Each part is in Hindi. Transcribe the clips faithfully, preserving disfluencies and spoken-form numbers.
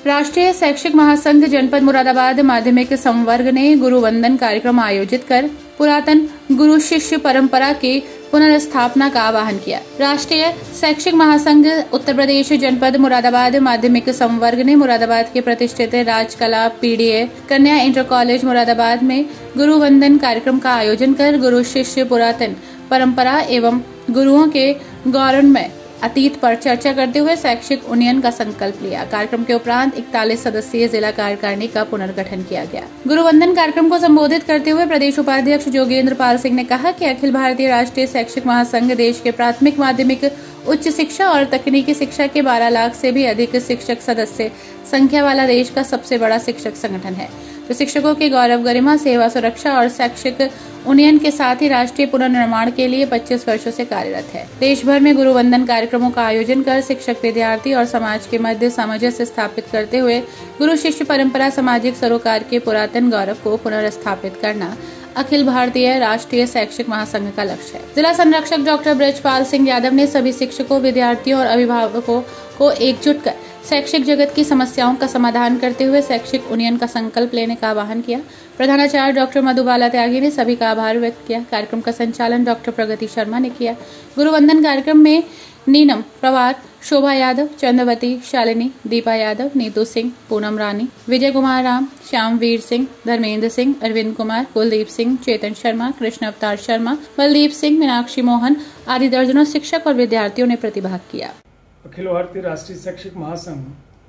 राष्ट्रीय शैक्षिक महासंघ जनपद मुरादाबाद माध्यमिक संवर्ग ने गुरु वंदन कार्यक्रम आयोजित कर पुरातन गुरु शिष्य परंपरा की पुनर्स्थापना का आह्वान किया। राष्ट्रीय शैक्षिक महासंघ उत्तर प्रदेश जनपद मुरादाबाद माध्यमिक संवर्ग ने मुरादाबाद के प्रतिष्ठित राजकला पीडीए कन्या इंटर कॉलेज मुरादाबाद में गुरु वंदन कार्यक्रम का आयोजन कर गुरु शिष्य पुरातन परंपरा एवं गुरुओं के गौरव में अतीत पर चर्चा करते हुए शैक्षिक उन्नयन का संकल्प लिया। कार्यक्रम के उपरांत इकतालीस सदस्यीय जिला कार्यकारिणी का पुनर्गठन किया गया। गुरुवंदन कार्यक्रम को संबोधित करते हुए प्रदेश उपाध्यक्ष जोगेंद्र पाल सिंह ने कहा कि अखिल भारतीय राष्ट्रीय शैक्षिक महासंघ देश के प्राथमिक माध्यमिक उच्च शिक्षा और तकनीकी शिक्षा के बारह लाख से भी अधिक शिक्षक सदस्य संख्या वाला देश का सबसे बड़ा शिक्षक संगठन है, जो शिक्षकों के गौरव, गरिमा, सेवा, सुरक्षा और शैक्षिक उन्नयन के साथ ही राष्ट्रीय पुनर्निर्माण के लिए पच्चीस वर्षों से कार्यरत है। देश भर में गुरु वंदन कार्यक्रमों का आयोजन कर शिक्षक, विद्यार्थी और समाज के मध्य सामंजस्य स्थापित करते हुए गुरु शिष्य परंपरा, सामाजिक सरोकार के पुरातन गौरव को पुनर्स्थापित करना अखिल भारतीय राष्ट्रीय शैक्षिक महासंघ का लक्ष्य है। जिला संरक्षक डॉक्टर ब्रजपाल सिंह यादव ने सभी शिक्षकों, विद्यार्थियों और अभिभावकों को एकजुट कर शैक्षिक जगत की समस्याओं का समाधान करते हुए शैक्षिक उन्नयन का संकल्प लेने का आह्वान किया। प्रधानाचार्य डॉक्टर मधुबाला त्यागी ने सभी का आभार व्यक्त किया। कार्यक्रम का संचालन डॉक्टर प्रगति शर्मा ने किया। गुरुवंदन कार्यक्रम में नीनम पवार, शोभा यादव, चंद्रवती, शालिनी, दीपा यादव, नीतू सिंह, पूनम रानी, विजय कुमार राम, श्यामवीर सिंह, धर्मेंद्र सिंह, अरविंद कुमार, कुलदीप सिंह, चेतन शर्मा, कृष्ण अवतार शर्मा, बलदीप सिंह, मीनाक्षी मोहन आदि दर्जनों शिक्षक और विद्यार्थियों ने प्रतिभाग किया। अखिल भारतीय राष्ट्रीय शैक्षिक महासंघ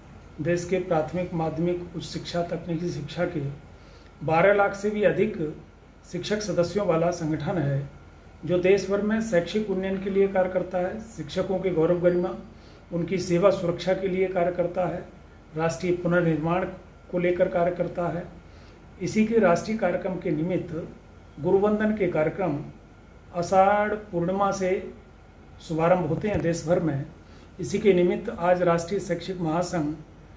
देश के प्राथमिक, माध्यमिक, उच्च शिक्षा, तकनीकी शिक्षा के बारह लाख से भी अधिक शिक्षक सदस्यों वाला संगठन है, जो देश भर में शैक्षिक उन्नयन के लिए कार्य करता है, शिक्षकों के गौरव, गरिमा, उनकी सेवा, सुरक्षा के लिए कार्य करता है, राष्ट्रीय पुनर्निर्माण को लेकर कार्य करता है। इसी के राष्ट्रीय कार्यक्रम के निमित्त गुरुवंदन के कार्यक्रम आषाढ़ पूर्णिमा से शुभारंभ होते हैं देश भर में। इसी के निमित्त आज राष्ट्रीय शैक्षिक महासंघ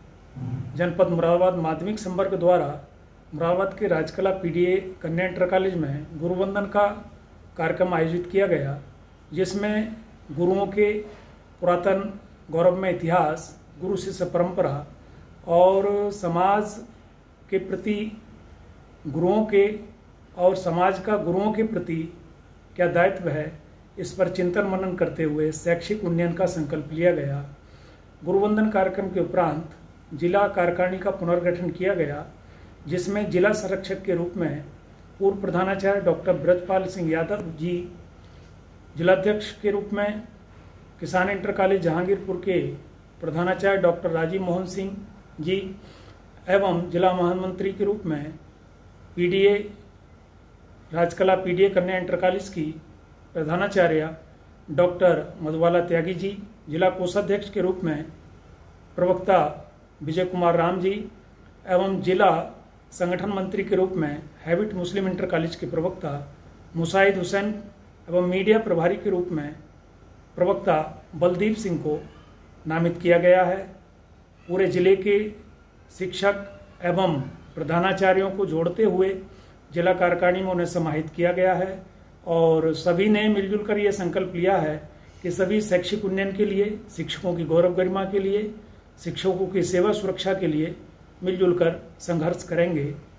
जनपद मुरादाबाद माध्यमिक संवर्ग द्वारा मुरादाबाद के राजकला पीडीए कन्या इंटर कॉलेज में गुरुवंदन का कार्यक्रम आयोजित किया गया, जिसमें गुरुओं के पुरातन गौरवमय इतिहास, गुरु शिष्य परंपरा और समाज के प्रति गुरुओं के और समाज का गुरुओं के प्रति क्या दायित्व है, इस पर चिंतन मनन करते हुए शैक्षिक उन्नयन का संकल्प लिया गया। गुरुवंदन कार्यक्रम के उपरांत जिला कार्यकारिणी का पुनर्गठन किया गया, जिसमें जिला संरक्षक के रूप में पूर्व प्रधानाचार्य डॉक्टर ब्रजपाल सिंह यादव जी, जिलाध्यक्ष के रूप में किसान इंटर कॉलेज जहांगीरपुर के प्रधानाचार्य डॉक्टर राजीव मोहन सिंह जी एवं जिला महामंत्री के रूप में पीडीए राजकला पीडीए कन्या इंटर कॉलेज की प्रधानाचार्य डॉक्टर मधुबाला त्यागी जी, जिला कोषाध्यक्ष के रूप में प्रवक्ता विजय कुमार राम जी एवं जिला संगठन मंत्री के रूप में हैबिट मुस्लिम इंटर कॉलेज के प्रवक्ता मुसाहिद हुसैन एवं मीडिया प्रभारी के रूप में प्रवक्ता बलदीप सिंह को नामित किया गया है। पूरे जिले के शिक्षक एवं प्रधानाचार्यों को जोड़ते हुए जिला कार्यकारिणी में उन्हें समाहित किया गया है और सभी ने मिलजुल कर यह संकल्प लिया है कि सभी शैक्षिक उन्नयन के लिए, शिक्षकों की गौरव गरिमा के लिए, शिक्षकों की सेवा सुरक्षा के लिए मिलजुल कर संघर्ष करेंगे।